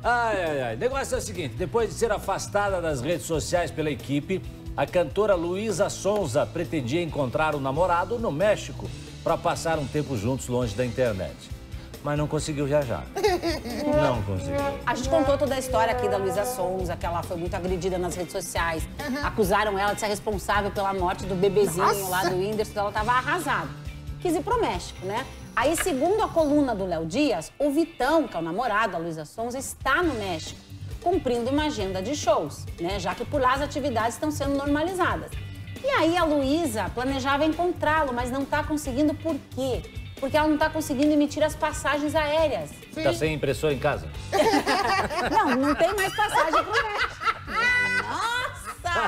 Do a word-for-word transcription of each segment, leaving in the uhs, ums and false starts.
Ai, ai, ai. O negócio é o seguinte, depois de ser afastada das redes sociais pela equipe, a cantora Luísa Sonza pretendia encontrar o namorado no México para passar um tempo juntos longe da internet. Mas não conseguiu viajar. Não conseguiu. A gente contou toda a história aqui da Luísa Sonza, que ela foi muito agredida nas redes sociais. Uhum. Acusaram ela de ser responsável pela morte do bebezinho Nossa. lá do Whindersson. Ela estava arrasada. Quis ir pro México, né? Aí, segundo a coluna do Léo Dias, o Vitão, que é o namorado da Luísa Sonza, está no México, cumprindo uma agenda de shows, né? Já que por lá as atividades estão sendo normalizadas. E aí a Luísa planejava encontrá-lo, mas não está conseguindo por quê? Porque ela não está conseguindo emitir as passagens aéreas. Sim. Tá sem impressora em casa? Não, não tem mais passagem pro México. Nossa!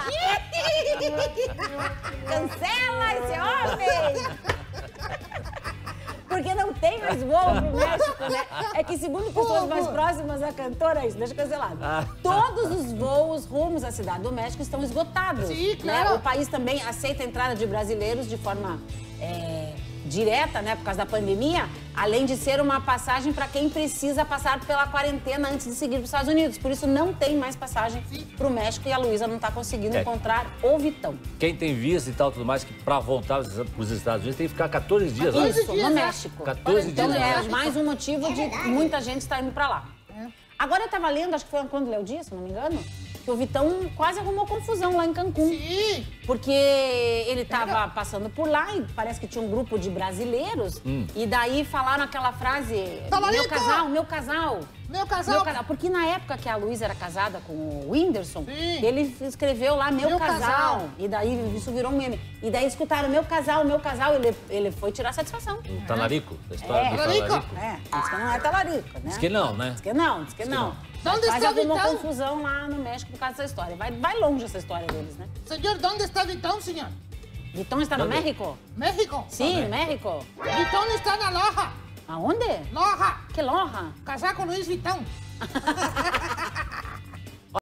Cancela esse homem! Porque não tem mais voo pro México, né? É que, segundo pessoas mais próximas à cantora, isso, deixa cancelado. Ah. Todos os voos rumos à cidade do México estão esgotados. Sim, claro. Né? O país também aceita a entrada de brasileiros de forma é, direta, né? Por causa da pandemia, além de ser uma passagem para quem precisa passar pela quarentena antes de seguir para os Estados Unidos. Por isso, não tem mais passagem pro México e a Luísa não está conseguindo é. encontrar o Vitão. Quem tem visto e tal, tudo mais, que para voltar para os Estados Unidos tem que ficar quatorze dias lá. Isso, no México. quatorze então, dias. Então, é mais um motivo de muita gente estar indo para lá. Agora, eu estava lendo, acho que foi quando Léo Dias, se não me engano, que o Vitão quase arrumou confusão lá em Cancún. Sim. Porque ele estava passando por lá e parece que tinha um grupo de brasileiros. Hum. E daí falaram aquela frase, Talarito! meu casal, meu casal. Meu casal. Meu casal. Porque na época que a Luísa era casada com o Whindersson, Sim. ele escreveu lá, meu, meu casal. casal. E daí isso virou um meme. E daí escutaram, meu casal, meu casal. Ele, ele foi tirar satisfação. O talarico? A história É. do Talarico? talarico. É, diz que não é talarico, né? Diz que não, né? Diz que não, diz que, diz que não. não. Onde Mas está arrumou Vitão? confusão lá no México por causa dessa história. Vai, vai longe essa história deles, né? Senhor, onde está Vitão, senhor? Vitão está no Onde? México? México. Sim, no México. Vitão está na Loja. Aonde? Loja. Que Loja? Casar com Luiz Vitão.